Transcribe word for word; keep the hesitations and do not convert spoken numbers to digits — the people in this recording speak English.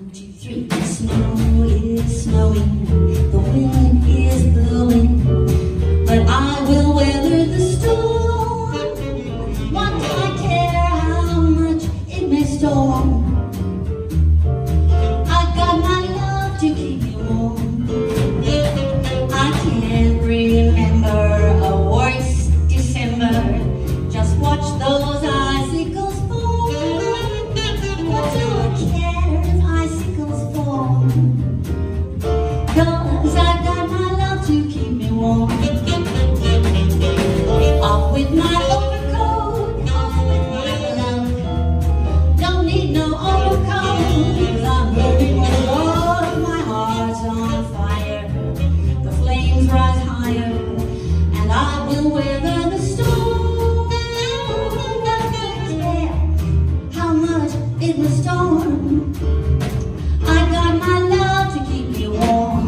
One, two, three. The snow is snowing, the wind is blowing, but I will weather the storm. What do I care how much it may storm? I've got my love to keep me warm. I can't remember a worse December. Just watch those icicles fall. What do I care if icicles fall? 'Cause I've got my love to keep me warm. Off with my overcoat, off with my love. Don't need no overcoat, 'cause I'm burning with love. My heart's on fire, the flames rise higher, and I will weather the storm. Yeah, how much it will storm. I got my love to keep me warm.